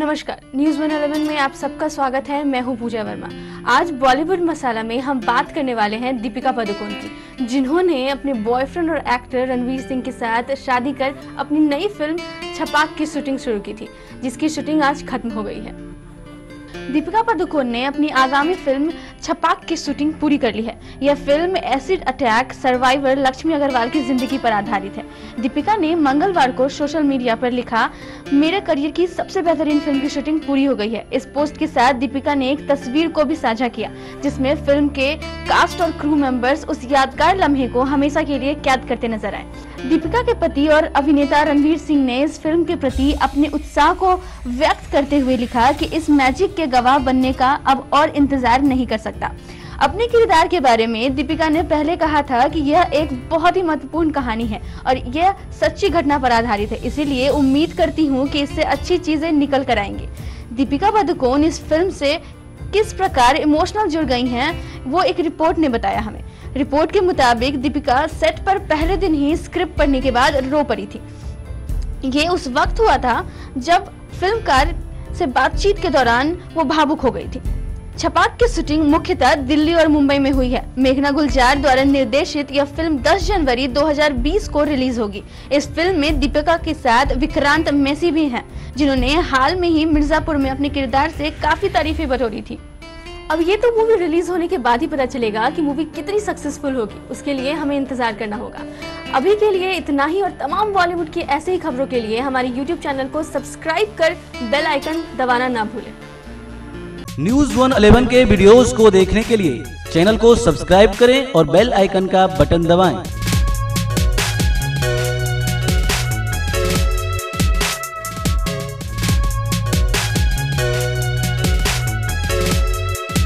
नमस्कार, न्यूज़ 111 में आप सबका स्वागत है। मैं हूं पूजा वर्मा। आज बॉलीवुड मसाला में हम बात करने वाले हैं दीपिका पादुकोण की, जिन्होंने अपने बॉयफ्रेंड और एक्टर रणवीर सिंह के साथ शादी कर अपनी नई फिल्म छपाक की शूटिंग शुरू की थी, जिसकी शूटिंग आज खत्म हो गई है। दीपिका पादुकोण ने अपनी आगामी फिल्म छपाक की शूटिंग पूरी कर ली है। यह film acid attack survivor Lakshmi Agarwal की जिंदगी पर आधारित है। दीपिका ने मंगलवार को सोशल मीडिया पर लिखा, मेरे करियर की सबसे बेहतरीन फिल्म की शूटिंग पूरी हो गई है। इस पोस्ट के साथ दीपिका ने एक तस्वीर को भी साझा किया, जिसमें फिल्म के कास्ट और क्रू मेंबर्स उस यादगार लम्हे को हमेशा के लिए कैद करते नजर आए। दीपिका के पति और अभिनेता रणवीर सिंह ने इस फिल्म के प्रति अपने उत्साह को व्यक्त करते हुए लिखा कि इस मैजिक के गवाह बनने का अब और इंतजार नहीं कर सकता। अपने किरदार के बारे में दीपिका ने पहले कहा था कि यह एक बहुत ही महत्वपूर्ण कहानी है और यह सच्ची घटना पर आधारित है, इसीलिए उम्मीद करती हूँ कि इससे अच्छी चीजें निकल कर आएंगी। दीपिका पादुकोण इस फिल्म से किस प्रकार इमोशनल जुड़ गई हैं, वो एक रिपोर्ट ने बताया हमें। रिपोर्ट के मुताबिक दीपिका सेट पर पहले दिन ही स्क्रिप्ट पढ़ने के बाद रो पड़ी थी। ये उस वक्त हुआ था जब फिल्मकार से बातचीत के दौरान वो भावुक हो गई थी। छपाक की शूटिंग मुख्यतः दिल्ली और मुंबई में हुई है। मेघना गुलजार द्वारा निर्देशित यह फिल्म 10 जनवरी 2020 को रिलीज होगी। इस फिल्म में दीपिका के साथ विक्रांत मैसी भी हैं, जिन्होंने हाल में ही मिर्जापुर में अपने किरदार से काफी तारीफें बटोरी थी। अब ये तो मूवी रिलीज होने के बाद ही पता चलेगा कि मूवी कितनी सक्सेसफुल होगी, उसके लिए हमें इंतजार करना होगा। अभी के लिए इतना ही, और तमाम बॉलीवुड की ऐसे ही खबरों के लिए हमारे YouTube चैनल को सब्सक्राइब कर बेल आइकन दबाना ना भूलें। न्यूज़ 111 के वीडियोस को देखने के लिए चैनल को सब्सक्राइब करें और बेल आइकन का बटन दबाएं।